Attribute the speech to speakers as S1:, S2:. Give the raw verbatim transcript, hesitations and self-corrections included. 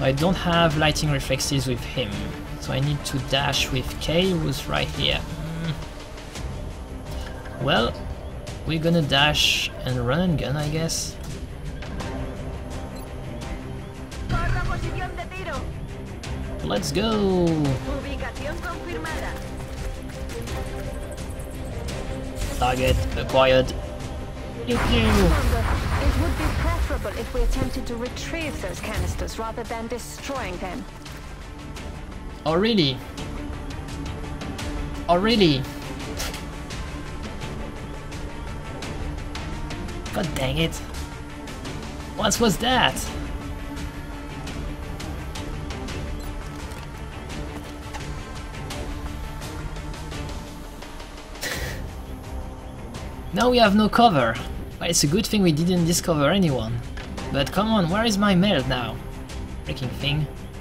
S1: I don't have lighting reflexes with him, so I need to dash with Kay, who's right here. Mm. Well, we're gonna dash and run and gun, I guess. Let's go! Target acquired. Pew pew!
S2: It would be preferable if we attempted to retrieve those canisters rather than destroying them.
S1: Oh really? Oh really? God dang it! What was that? Now we have no cover. Well, it's a good thing we didn't discover anyone. But come on, where is my MELD now? Freaking thing.